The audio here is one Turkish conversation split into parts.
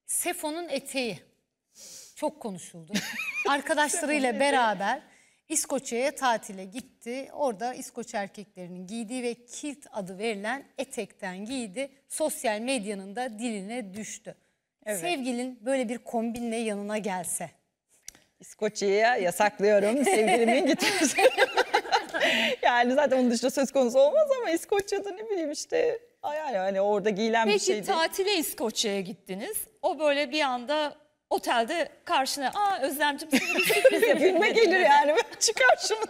Sefo'nun eteği çok konuşuldu. Arkadaşlarıyla beraber İskoçya'ya tatile gitti. Orada İskoç erkeklerinin giydiği ve kilt adı verilen etekten giydi. Sosyal medyanın da diline düştü. Evet. Sevgilin böyle bir kombinle yanına gelse. İskoçya'ya yasaklıyorum sevgilimin gitmesi. Yani zaten onun dışında söz konusu olmaz ama İskoçya'da ne bileyim işte yani orada giyilen bir şey değil. Peki tatile İskoçya'ya gittiniz. O böyle bir anda otelde karşına Özlemciğim sana bir sürpriz yapayım. Gülme gelir yani çıkar şunu.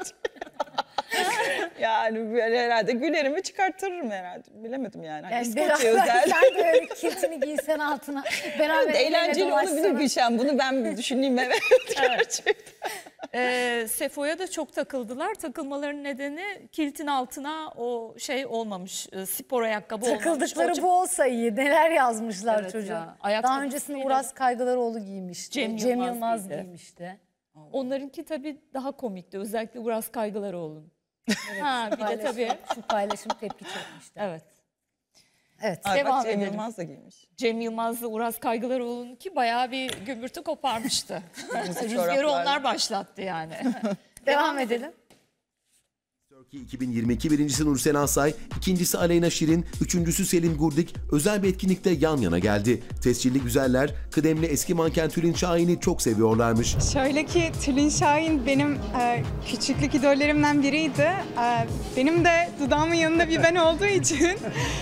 Yani böyle herhalde gülerimi çıkartırım herhalde. Bilemedim yani. Yani İskoçya özel. Sen de öyle kiltini giysen altına. Beraber eğlenceli olabilir Gülşen. Bunu ben düşüneyim evet. Gerçekten. Sefo'ya da çok takıldılar. Takılmaların nedeni kiltin altına o şey olmamış. Spor ayakkabı olmamış. Takıldıkları bu olsa iyi. Neler yazmışlar Evet çocuğa. ya, Daha öncesinde Uras Kaygalıroğlu giymişti. Cem Yılmaz giymişti. Onlarınki tabii daha komikti. Özellikle Uras Kaygılaroğlu'nun. Evet, Bir de tabii. Şu paylaşım tepki çekmişti. Evet. Evet. Devam Cem edelim. Yılmaz da giymiş. Cem Yılmaz'la Uras Kaygılaroğlu'nun ki bayağı bir gümbürtü koparmıştı. Rüzgarı onlar başlattı yani. Devam edelim. Turkey 2022 birincisi Nursen Asay, ikincisi Aleyna Şirin, üçüncüsü Selin Gurdik özel bir etkinlikte yan yana geldi. Tescilli güzeller, kıdemli eski manken Tülin Şahin'i çok seviyorlarmış. Şöyle ki Tülin Şahin benim küçüklük idollerimden biriydi. Benim de dudağımın yanında bir ben olduğu için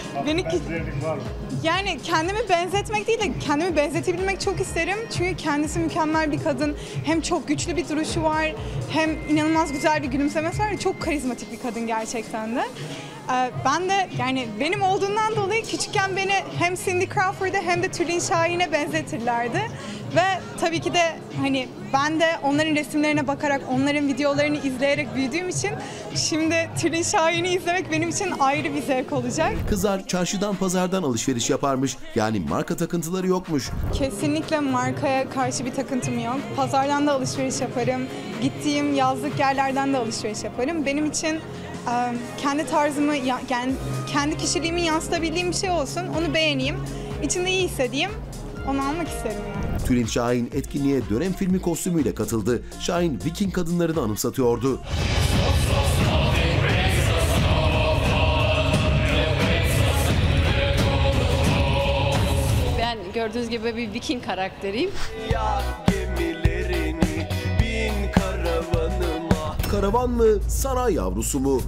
yani kendimi benzetmek değil de kendimi benzetebilmek çok isterim. Çünkü kendisi mükemmel bir kadın. Hem çok güçlü bir duruşu var, hem inanılmaz güzel bir gülümsemesi var. Çok karizmatik bir kadın gerçekten de. Ben de yani benim olduğundan dolayı küçükken beni hem Cindy Crawford'a hem de Tülin Şahin'e benzetirlerdi. Ve tabii ki de hani ben de onların resimlerine bakarak, onların videolarını izleyerek büyüdüğüm için şimdi Tülin Şahin'i izlemek benim için ayrı bir zevk olacak. Kızlar çarşıdan pazardan alışveriş yaparmış, yani marka takıntıları yokmuş. Kesinlikle markaya karşı bir takıntım yok. Pazardan da alışveriş yaparım. Gittiğim yazlık yerlerden de alışveriş yaparım. Benim için kendi tarzımı, yani kendi kişiliğimi yansıtabildiğim bir şey olsun. Onu beğeneyim. İçinde iyi hissedeyim. Onu almak isterim yani. Tülin Şahin etkinliğe dönem filmi kostümüyle katıldı. Şahin Viking kadınlarını anımsatıyordu. Ben gördüğünüz gibi bir Viking karakteriyim. Ya gemilerini bin karavanıma. Karavan mı, saray yavrusu mu?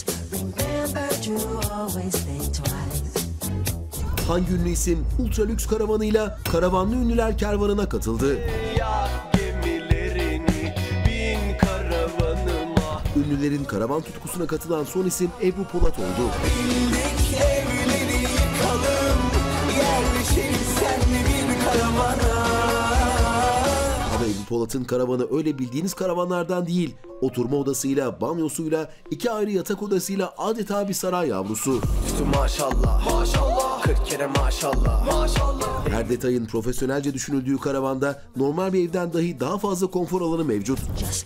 Hangi ünlü isim ultra lüks karavanıyla karavanlı ünlüler kervanına katıldı? Ya gemilerini bin karavanıma. Ünlülerin karavan tutkusuna katılan son isim Ebru Polat oldu. Bindik evleri yıkalım, yerleşelim senle bir karavana. Ama Ebru Polat'ın karavanı öyle bildiğiniz karavanlardan değil. Oturma odasıyla, banyosuyla, iki ayrı yatak odasıyla adeta bir saray yavrusu. Maşallah, maşallah, 40 kere maşallah, maşallah. Her detayın profesyonelce düşünüldüğü karavanda normal bir evden dahi daha fazla konfor alanı mevcut.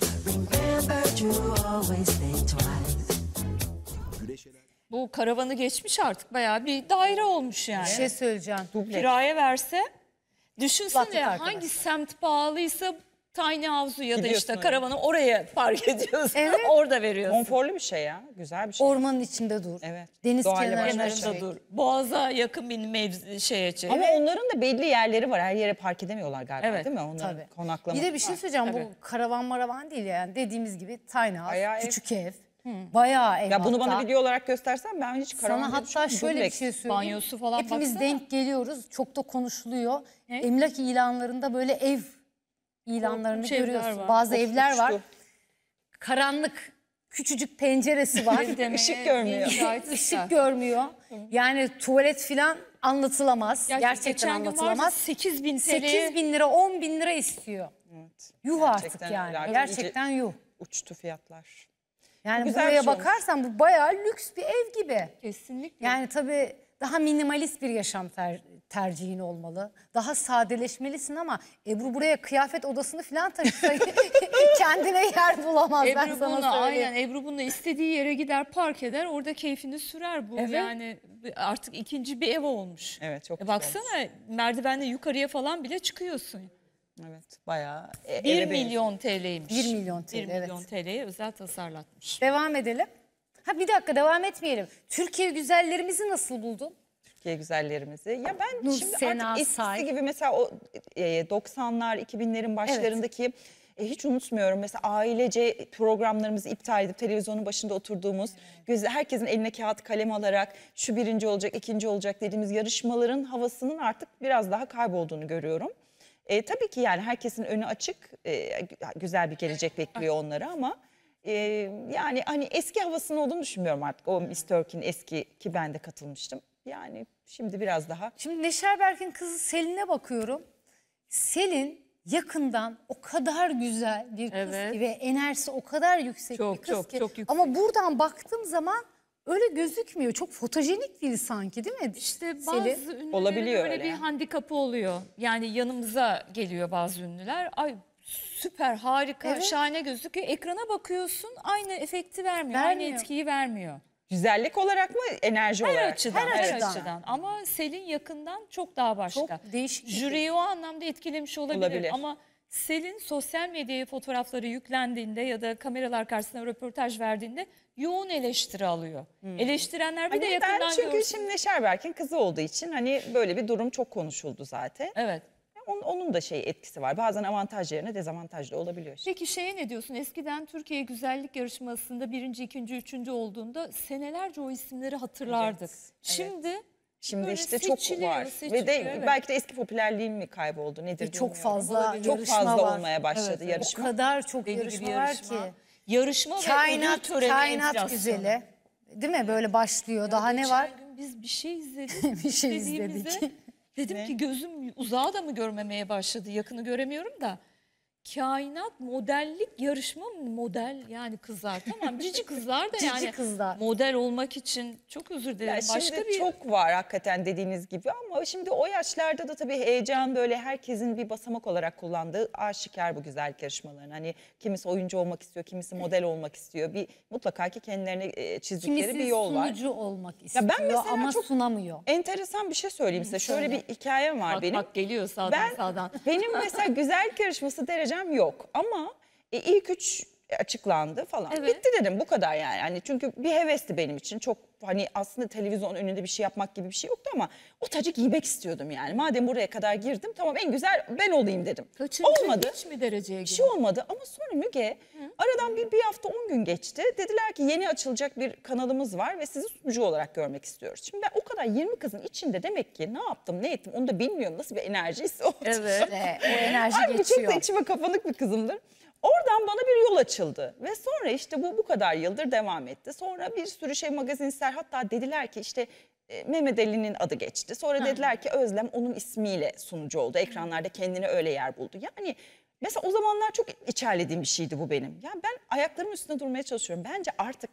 Bu karavanı geçmiş artık bayağı bir daire olmuş yani. Bir şey söyleyeceğim. Kiraya verse düşünsene Battık arkadaşlar. hangi semt pahalıysa tiny house'u ya da Gidiyorsun işte oraya. karavanı oraya park ediyorsun. Evet. Orada veriyorsun. Konforlu bir şey ya. Güzel bir şey. Ormanın içinde dur. Evet. Deniz Doğayla kenarında baş başa. çek. Dur. Boğaza yakın bir şeye çek. Ama onların da belli yerleri var. Her yere park edemiyorlar galiba Evet, değil mi? Onların Tabii. konaklama. Bir de bir şey söyleyeceğim. Tabii. Bu karavan maravan değil yani. Dediğimiz gibi tiny house, Bayağı ev. küçük ev. Bayağı ev Ya bunu hatta. bana video olarak göstersen ben hiç karavan Sana hatta şöyle bir şey söyleyeyim. Banyosu falan Hepimiz baksana. denk geliyoruz. Çok da konuşuluyor. Ne? Emlak ilanlarında böyle ev ilanlarını Korkunç evler görüyorsun. var. Bazı evler var. uçtu. Karanlık, küçücük penceresi var. Işık görmüyor. Işık görmüyor. Yani tuvalet filan anlatılamaz. Gerçekten geçen gün anlatılamaz. vardı 8.000 TL. 8 bin lira, 10 bin lira istiyor. Evet. Yuh Gerçekten artık yani. öyle. Artık Gerçekten yuh. Uçtu fiyatlar. Yani Güzel bir buraya şey olmuş. bakarsan bu bayağı lüks bir ev gibi. Kesinlikle. Yani tabii daha minimalist bir yaşam tercihin olmalı. Daha sadeleşmelisin ama Ebru buraya kıyafet odasını falan taşısa kendine yer bulamaz. Ben Ebru sana bunu söyleyeyim. aynen Ebru bunu istediği yere gider park eder orada keyfini sürer bu Evet. yani artık ikinci bir ev olmuş. Evet, çok güzel Baksana merdivenle yukarıya falan bile çıkıyorsun. Evet, bayağı 1 milyon TL'ymiş. 1 milyon TL, 1 milyon evet. TL'ye özel tasarlatmış. Devam edelim. Ha bir dakika devam etmeyelim. Türkiye güzellerimizi nasıl buldun? Türkiye güzellerimizi. Ya ben Nur şimdi Sena artık eskisi Say. gibi mesela o 90'lar 2000'lerin başlarındaki hiç unutmuyorum. Mesela ailece programlarımızı iptal edip televizyonun başında oturduğumuz, herkesin eline kağıt kalem alarak şu birinci olacak, ikinci olacak dediğimiz yarışmaların havasının artık biraz daha kaybolduğunu görüyorum. Tabii ki yani herkesin önü açık, güzel bir gelecek bekliyor onları ama yani hani eski havasının olduğunu düşünmüyorum artık. O Miss Turkey'nin eski ki ben de katılmıştım. Yani şimdi biraz daha. Şimdi Neşer Berk'in kızı Selin'e bakıyorum. Selin yakından o kadar güzel bir kız Evet. ki ve enerjisi o kadar yüksek Çok, bir kız çok, ki. çok yüksek. Ama buradan baktığım zaman öyle gözükmüyor. Çok fotojenik değil sanki değil mi? İşte bazı Selin? ünlülerin Olabiliyor öyle öyle bir yani. handikapı oluyor. Yani yanımıza geliyor bazı ünlüler. Ay süper, harika, Evet. şahane gözüküyor. Ekrana bakıyorsun aynı efekti vermiyor, aynı Vermiyor. etkiyi vermiyor. Güzellik olarak mı, enerji Her olarak? açıdan, her her açıdan. açıdan. Ama Selin yakından çok daha başka. Çok değişik bir Jüriyi o anlamda etkilemiş olabilir. Olabilir. Ama Selin sosyal medyaya fotoğrafları yüklendiğinde ya da kameralar karşısında röportaj verdiğinde yoğun eleştiri alıyor. Eleştirenler bir de Hani yakından ben çünkü görsün. şimdi Neşer Berk'in kızı olduğu için hani böyle bir durum çok konuşuldu zaten. Evet. Onun da etkisi var. Bazen avantaj yerine dezavantaj da olabiliyor. Peki şeye ne diyorsun? Eskiden Türkiye Güzellik Yarışması'nda birinci, ikinci, üçüncü olduğunda senelerce o isimleri hatırlardık. Şimdi Şimdi böyle işte çok seçiliyor, var. seçiliyor, Ve de evet. belki de eski popülerliğim mi kayboldu nedir Çok bilmiyorum. fazla Çok yarışma fazla var. olmaya başladı Evet, evet. yarışma. O kadar çok deli gibi yarışma var ki. Yarışma ve ödül Kainat, töreni kainat enflasyonu. güzeli. Değil mi? Böyle başlıyor. Daha ne var? Geçen gün biz bir şey izledik. Bir şey İzlediğimizde izledik. Dedim ki gözüm uzağı da mı görmemeye başladı? Yakını göremiyorum da. Kainat modellik yarışma mı? Model yani kızlar. Tamam cici kızlar da Cici yani. kızlar. Model olmak için çok özür dilerim. Ya Başka şimdi bir çok var hakikaten dediğiniz gibi ama şimdi o yaşlarda da tabii heyecan böyle herkesin bir basamak olarak kullandığı aşikar bu güzellik yarışmalarının. Hani kimisi oyuncu olmak istiyor, kimisi model olmak istiyor. Mutlaka ki kendilerine çizdikleri Kimisi bir yol var. sunucu olmak istiyor mesela ama çok- sunamıyor. Enteresan bir şey söyleyeyim size. Şöyle bir hikayem var bak, benim. bak geliyor sağdan Ben sağdan. benim mesela güzellik yarışması derecem yok ama ilk 3 açıklandı falan. Evet. Bitti dedim bu kadar yani. Hani çünkü bir hevesti benim için. Çok hani aslında televizyon önünde bir şey yapmak gibi bir şey yoktu ama o tacı giymek istiyordum yani. Madem buraya kadar girdim tamam en güzel ben olayım dedim. Kaçıncı Olmadı. hiç mi dereceye Bir girdi? şey olmadı ama sonra Müge aradan bir hafta 10 gün geçti. Dediler ki yeni açılacak bir kanalımız var ve sizi sunucu olarak görmek istiyoruz. Şimdi ben o kadar 20 kızın içinde demek ki ne yaptım ne ettim onu da bilmiyorum. Nasıl bir enerjisi oldu. Evet. O enerji Halbuki çok da geçiyor. içime kapanık bir kızımdır. Oradan bana bir yol açıldı ve sonra işte bu kadar yıldır devam etti. Sonra bir sürü magazinsel hatta dediler ki işte Mehmet Ali'nin adı geçti. Sonra dediler ki Özlem onun ismiyle sunucu oldu. Ekranlarda kendine öyle yer buldu. Yani mesela o zamanlar çok içerlediğim bir şeydi bu benim. Yani ben ayaklarımın üstünde durmaya çalışıyorum. Bence artık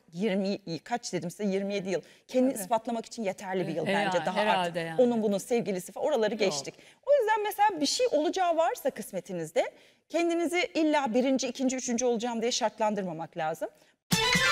27 yıl kendini ispatlamak için yeterli bir yıl bence daha herhalde artık. yani. Onun bunun sevgilisi falan oraları geçtik. O yüzden mesela bir şey olacağı varsa kısmetinizde kendinizi illa birinci, ikinci, üçüncü olacağım diye şartlandırmamak lazım.